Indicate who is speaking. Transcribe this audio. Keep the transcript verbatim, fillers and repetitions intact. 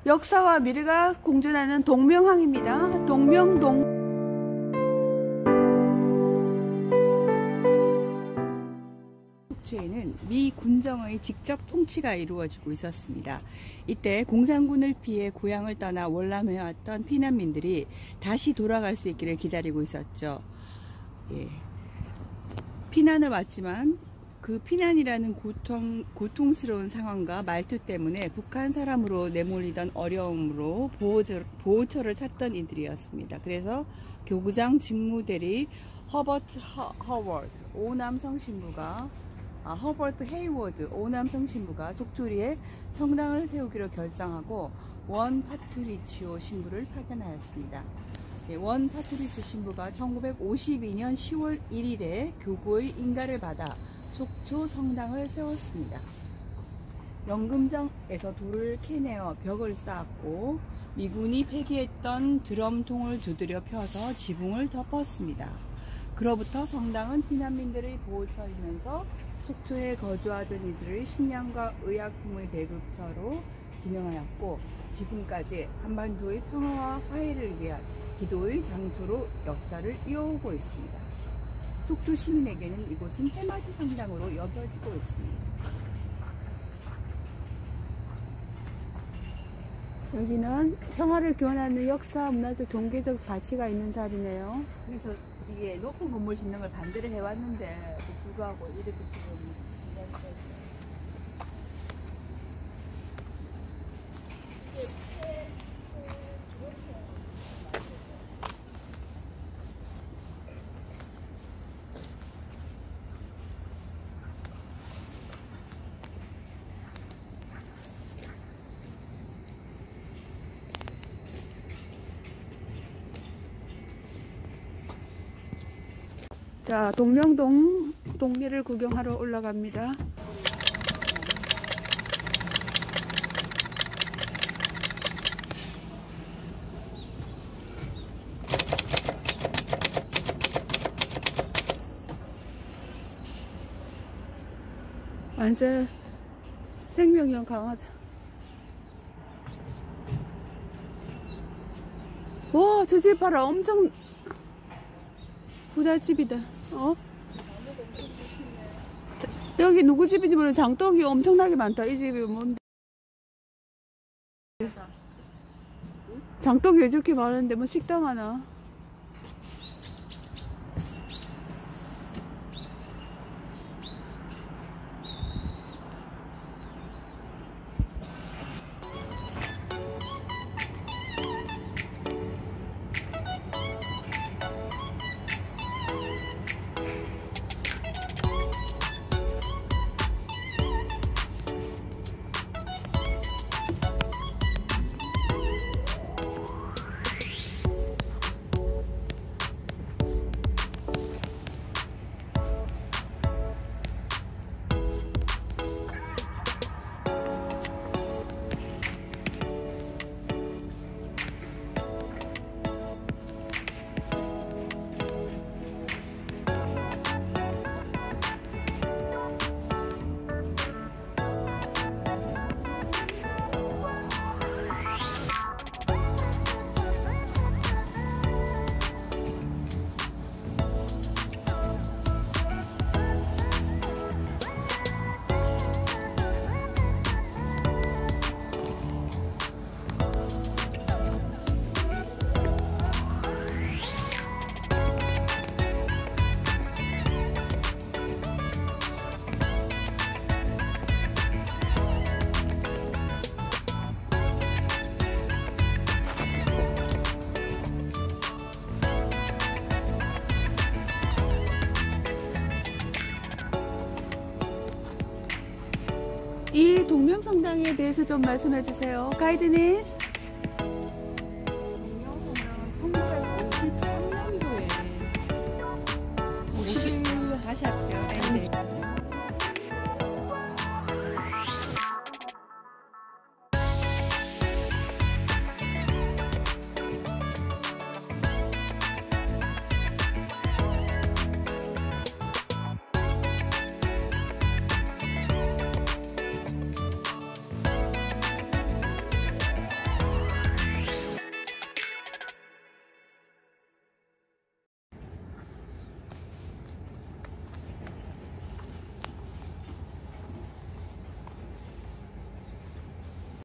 Speaker 1: 역사와 미래가 공존하는 동명항입니다. 동명동. 속초에는 미 군정의 직접 통치가 이루어지고 있었습니다. 이때 공산군을 피해 고향을 떠나 월남해왔던 피난민들이 다시 돌아갈 수 있기를 기다리고 있었죠. 예. 피난을 왔지만 그 피난이라는 고통, 고통스러운 상황과 말투 때문에 북한 사람으로 내몰리던 어려움으로 보호처, 보호처를 찾던 이들이었습니다. 그래서 교구장 직무대리 허버트 허, 허워드 오남성 신부가 아, 허버트 헤이워드 오남성 신부가 속초리에 성당을 세우기로 결정하고 원 파트리치오 신부를 파견하였습니다. 네, 원 파트리치 신부가 천구백오십이 년 시월 일일에 교구의 인가를 받아 속초 성당을 세웠습니다. 영금정에서 돌을 캐내어 벽을 쌓았고 미군이 폐기했던 드럼통을 두드려 펴서 지붕을 덮었습니다. 그로부터 성당은 피난민들의 보호처이면서 속초에 거주하던 이들의 식량과 의약품의 배급처로 기능하였고 지금까지 한반도의 평화와 화해를 위한 기도의 장소로 역사를 이어오고 있습니다. 속초 시민에게는 이곳은 해맞이 성당으로 여겨지고 있습니다. 여기는 평화를 기원하는 역사, 문화적, 종교적 가치가 있는 자리네요. 그래서 이게 높은 건물 짓는 걸 반대를 해왔는데 불구하고 이렇게 지금 시작이 됐어요. 자, 동명동 동네를 구경하러 올라갑니다. 완전 생명력 강하다. 와, 저 집 봐라. 엄청 부잣집이다. 어? 여기 누구 집인지 모르는 장독이 엄청나게 많다. 이 집이 뭔데? 장독이 왜 저렇게 많은데 뭐 식당 하나? 이 동명성당에 대해서 좀 말씀해 주세요. 가이드님. 동명성당은 천구백오십삼 년도에 오십 다시 할게요. 네.